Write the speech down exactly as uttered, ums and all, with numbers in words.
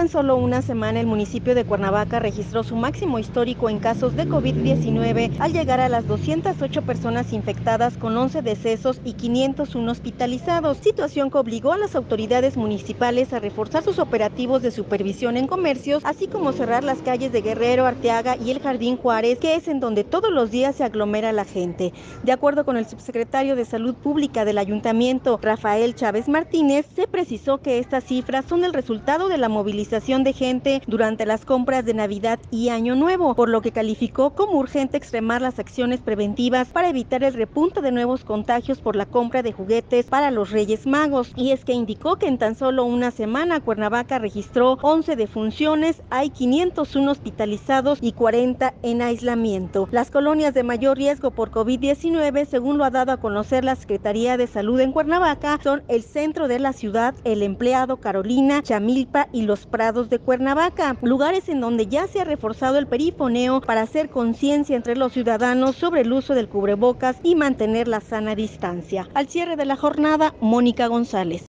tan solo una semana, el municipio de Cuernavaca registró su máximo histórico en casos de COVID diecinueve al llegar a las doscientas ocho personas infectadas con once decesos y quinientos uno hospitalizados, situación que obligó a las autoridades municipales a reforzar sus operativos de supervisión en comercios, así como cerrar las calles de Guerrero, Arteaga y el Jardín Juárez, que es en donde todos los días se aglomera la gente. De acuerdo con el subsecretario de Salud Pública del Ayuntamiento, Rafael Chávez Martínez, se precisó que estas cifras son el resultado de la movilización de gente durante las compras de Navidad y Año Nuevo, por lo que calificó como urgente extremar las acciones preventivas para evitar el repunte de nuevos contagios por la compra de juguetes para los Reyes Magos. Y es que indicó que en tan solo una semana Cuernavaca registró once defunciones, hay quinientos uno hospitalizados y cuarenta en aislamiento. Las colonias de mayor riesgo por COVID diecinueve, según lo ha dado a conocer la Secretaría de Salud en Cuernavaca, son el centro de la ciudad, El Empleado, Carolina, Chamilpa y Los Prados de Cuernavaca, lugares en donde ya se ha reforzado el perifoneo para hacer conciencia entre los ciudadanos sobre el uso del cubrebocas y mantener la sana distancia. Al cierre de la jornada, Mónica González.